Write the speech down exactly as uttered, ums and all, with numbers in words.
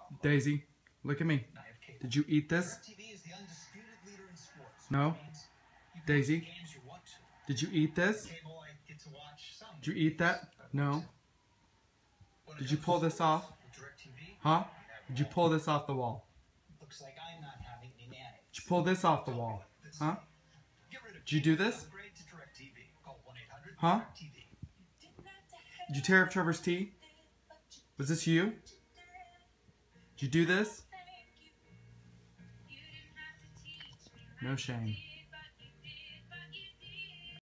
Daisy, look at me. Did you eat this? No? Daisy, did you eat this? Did you eat that? No? Did you pull this off? Huh? Did you pull this off the wall? Did you pull this off the wall? Huh? Did you do this? Huh? Did you tear up Trevor's tea? Was this you? Did you do this? No shame.